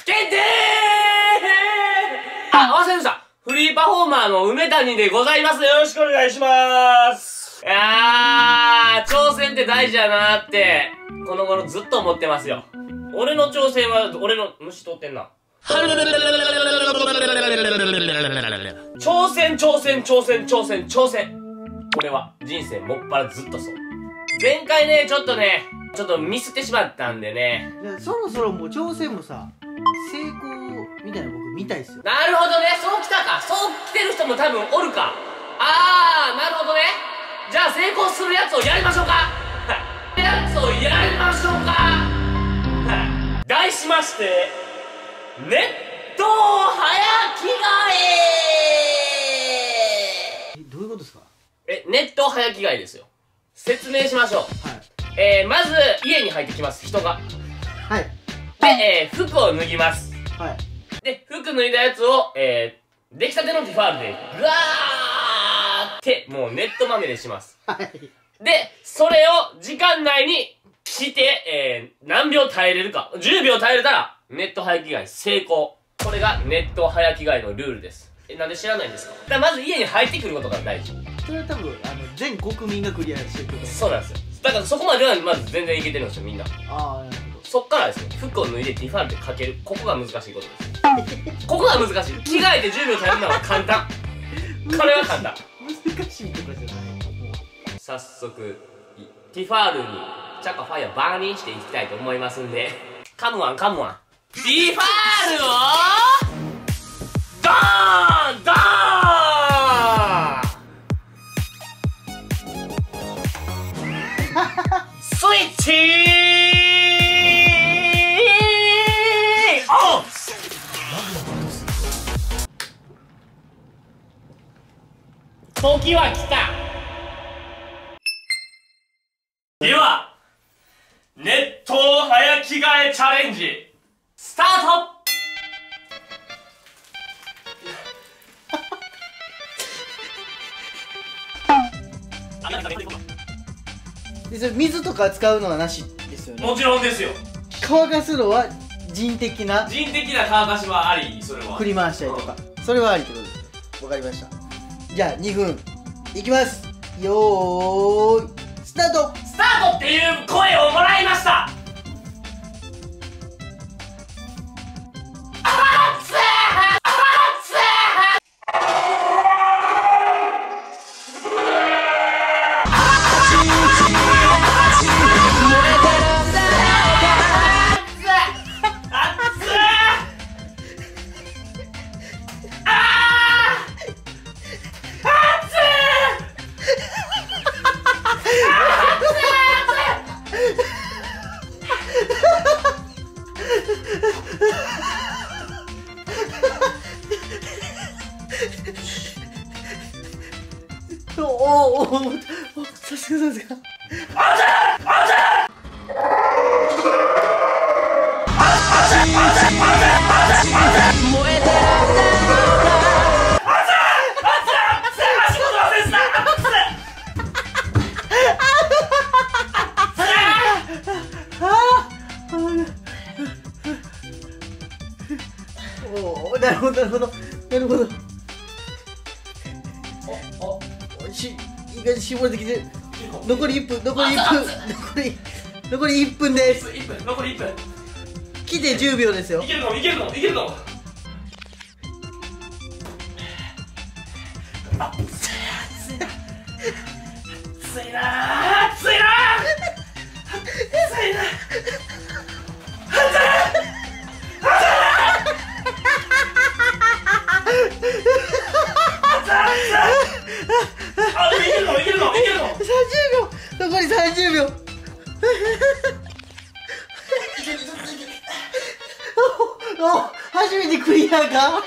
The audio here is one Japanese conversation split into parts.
決定あ、忘れました。フリーパフォーマーの梅谷でございます。よろしくお願いします。いやー、挑戦って大事やなーって、この頃ずっと思ってますよ。俺の挑戦は、俺の、虫通ってんな。挑戦。これは、人生もっぱらずっとそう。前回ね、ちょっとミスってしまったんでね。 そろそろもう挑戦もさ、成功みたいな僕見たいっすよ。 なるほどね、そう来たか。そう来てる人も多分おるか。なるほどね。じゃあ成功するやつをやりましょうか。やつをやりましょうか。題しまして、熱湯早着替え。 どういうことですか？ 熱湯早着替えですよ。説明しましょう。はい。まず、家に入ってきます、人が。 はい。 で、服を脱ぎます。 はい。 で、服脱いだやつを、出来たてのティファールで、ぐわーって、もうネットまみれします。 はい。 で、それを時間内にして、何秒耐えれるか。10秒耐えれたら、ネット早着替え成功。これがネット早着替えのルールです。なんで知らないんですか？だからまず家に入ってくることが大事。 それは多分、全国民がクリアしてくる。 そうなんですよ。だからそこまではまず全然いけてるんですよ、みんな。 ああ、なるほど。 そっからですね、服を脱いでティファールでかける。ここが難しいことです。ここが難しい。着替えて10秒耐えるのは簡単。これは簡単。 難しいとかじゃない。 早速、ティファールにチャカファイアバーニーしていきたいと思いますんで、カムワン。ティファールを、ドーンスイッチオン。時は来た。では、熱湯早着替えチャレンジスタート。 で、それ水とか使うのはなしですよね。 もちろんですよ。 乾かすのは人的な人的な乾かしはあり。それは振り回したりとか、それはありってことですね。わかりました。じゃあ2分いきます。よーいスタート。 スタートっていう声をもらいました。 さすがなるほど意外に絞れてきてる。残り1分です残り1分来て10秒ですよ。 いけるかも熱いないけるの30 秒残り30秒初めてクリアか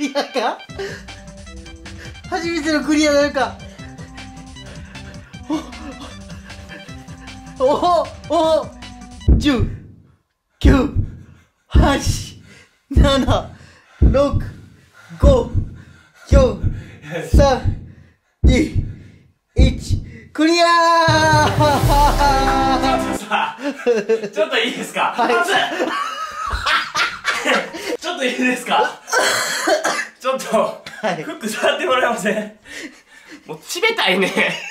初めてのクリアなるか。10、9、8、7、6、5、4、3、2、1、クリアー。ちょっといいですか？ はいといいですか？ちょっと、 はいフック触ってもらえません？もう、ちべたいね。